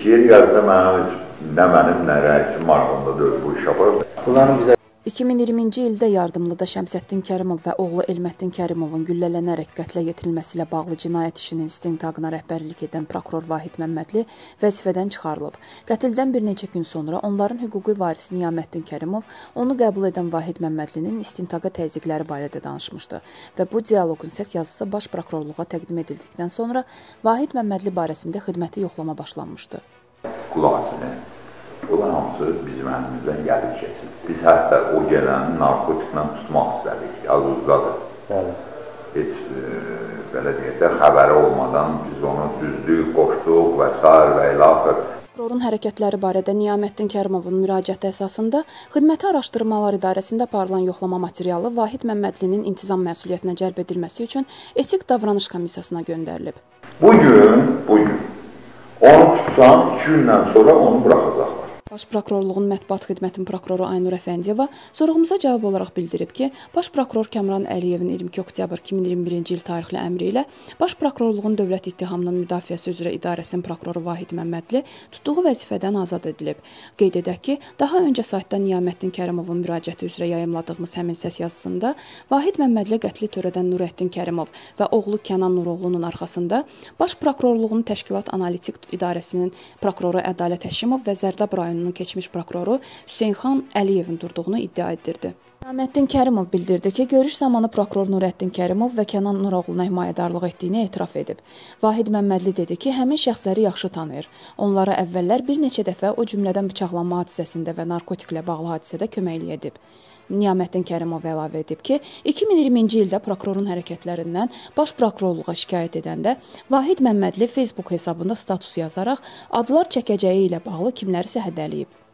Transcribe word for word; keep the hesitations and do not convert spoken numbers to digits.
heç yer yazda mənim, nə mənim, nə rəisim marağımda deyil bu iş aparır. Bunların bizə iki min iyirminci ildə Yardımlıda Şəmsəddin Kərimov və oğlu Elməddin Kərimovun güllələnərək qətlə yetirilməsi ilə bağlı cinayət işinin istintaqına rəhbərlik edən prokuror Vahid Məmmədli vəzifədən çıxarılıb. Qətldən bir neçə gün sonra onların hüquqi varisi Niyaməddin Kərimov onu qəbul edən Vahid Məmmədlinin istintaqa təzyiqləri barədə danışmışdı və bu dialoqun səs yazısı baş prokurorluğa təqdim edildikdən sonra Vahid Məmmədli barəsində xidməti yoxlama başlanmışdı. Qulağısını. Bunlar hamısı bizim əlimizdən gəlir kesin. Biz hətta o gələni narkotiklə tutmaq istədik, yazıqdadır. Bəli. Heç e, belə deyək də, xəbəri olmadan biz onu düzdük, qoşduq və s. və ilaxır. Prokurorun hərəkətləri barədə Niyaməddin Kərimovun müraciəti əsasında Xidməti Araşdırmalar İdarəsində aparılan yoxlama materialı Vahid Məmmədlinin intizam məsuliyyətinə cəlb edilməsi üçün etik davranış komissiyasına göndərilib. Bugün, bugün onu tutsan, iki gündən sonra onu buraxacaqlar. Baş Prokurorluğun Mətbuat Xidmətinin prokuroru Aynur Əfəndiyeva sorğumuza cavab olaraq bildirib ki, Baş Prokuror Kəmran Əliyevin iyirmi iki oktyabr iki min iyirmi birinci il tarixli əmri ilə Baş Prokurorluğun Dövlət İttihamının Müdafiəsi üzrə İdarəsinin prokuroru Vahid Məmmədli tutduğu vəzifədən azad edilib. Qeyd edək ki, daha öncə saytda Niyaməddin Kərimovun müraciəti üzrə yayımladığımız həmin səs yazısında Vahid Məmmədli qətli törədən Nurəddin Kərimov və oğlu Kənan Nuroğlunun arxasında Baş Prokurorluğun Təşkilat Analitik İdarəsinin prokuroru Ədalət Həşimov və Zərdab rayonu keçmiş prokuroru Hüseynxan Əliyevin durduğunu iddia etdirdi. Niyaməddin Kərimov bildirdi ki, görüş zamanı prokuror Nurəddin Kərimov və Kənan Nuroğluna himayədarlıq etdiyini etiraf edib. Vahid Məmmədli dedi ki, həmin şəxsləri yaxşı tanıyır. Onlara əvvəllər bir neçə dəfə o cümlədən bıçaqlanma hadisəsində və narkotiklə bağlı hadisədə köməklik edib. Niyaməddin Kərimov əlavə edib ki, iki min iyirminci ildə prokurorun hərəkətlərindən Baş Prokurorluğa şikayət edəndə Vahid Məmmədli Facebook hesabında status yazaraq adlar çəkəcəyi ilə bağlı kimlərisə hədələyib.